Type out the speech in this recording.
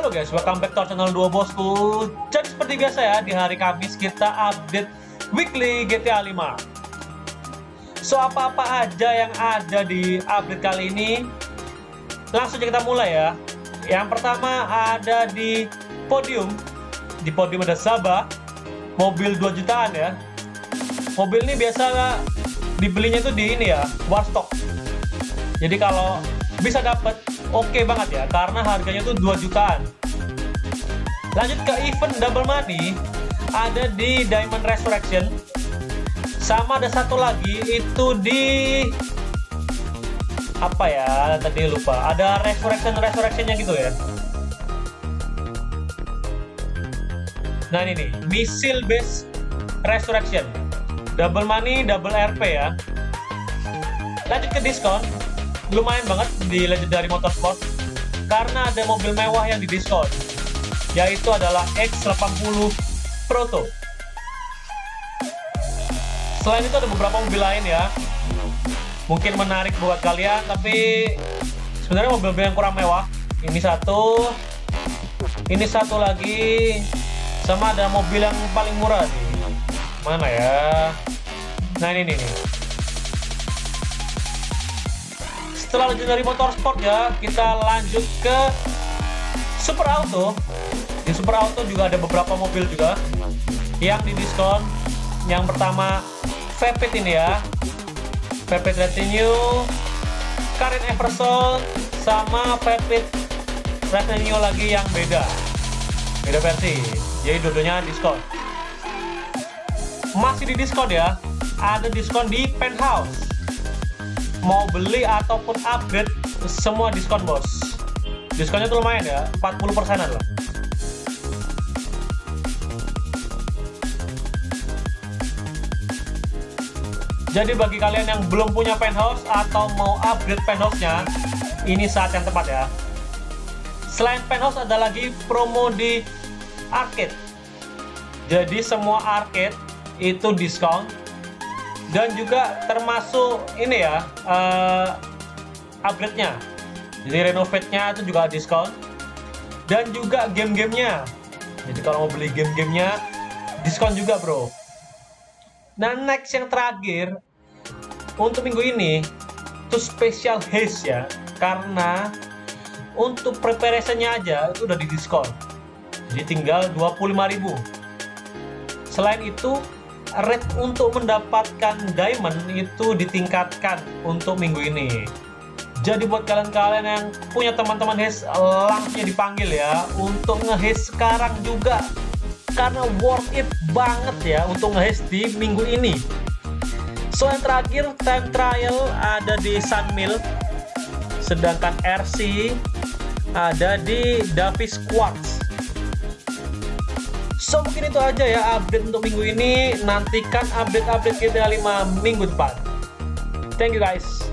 Halo guys, welcome back to our channel Duo Bosku. Jadi seperti biasa ya, di hari Kamis kita update weekly GTA 5. So apa-apa aja yang ada di update kali ini, langsung aja kita mulai ya. Yang pertama ada di podium. Di podium ada Sabah, mobil 2 jutaan ya. Mobil ini biasa dibelinya itu di ini ya, Warstock. Jadi kalau bisa dapat oke banget ya, karena harganya tuh 2 jutaan. Lanjut ke event double money, ada di Diamond Resurrection. Sama ada satu lagi itu di apa ya, tadi lupa. Ada resurrectionnya gitu ya. Nah ini nih, Missile Base Resurrection, double money, double RP ya. Lanjut ke diskon, lumayan banget di Legendary Motorsport karena ada mobil mewah yang didiskon, yaitu adalah X80 Proto. Selain itu ada beberapa mobil lain ya, mungkin menarik buat kalian, tapi sebenarnya mobil-mobil yang kurang mewah. Ini satu lagi, sama ada mobil yang paling murah nih. Mana ya? Nah ini nih. Setelah Legendary Motorsport ya, kita lanjut ke Super Auto. Di Super Auto juga ada beberapa mobil juga yang didiskon. Yang pertama Vapid ini ya, Vapid Retinue, Karin Everson, sama Vapid Retinue lagi yang beda versi. Jadi dua-duanya diskon. Masih di diskon ya, ada diskon di Penthouse. Mau beli ataupun upgrade, semua diskon bos. Diskonnya tuh lumayan ya, 40%an lah. Jadi bagi kalian yang belum punya Penthouse atau mau upgrade Penthouse-nya, ini saat yang tepat ya. Selain Penthouse ada lagi promo di arcade. Jadi semua arcade itu diskon. Dan juga termasuk ini ya, upgrade-nya. Jadi renovate-nya itu juga diskon. Dan juga game-gamenya. Jadi kalau mau beli game-gamenya, diskon juga bro. Nah next yang terakhir, untuk minggu ini, itu special haze ya. Karena untuk preparation-nya aja itu udah di diskon. Jadi tinggal 25.000. Selain itu, rate untuk mendapatkan diamond itu ditingkatkan untuk minggu ini. Jadi buat kalian-kalian yang punya teman-teman haze, langsung dipanggil ya untuk nge-haze sekarang juga, karena worth it banget ya untuk nge-haze di minggu ini. So yang terakhir, time trial ada di Sunmill, sedangkan RC ada di Davis Quartz. So mungkin itu aja ya update untuk minggu ini. Nantikan update-update GTA 5 minggu depan. Thank you guys.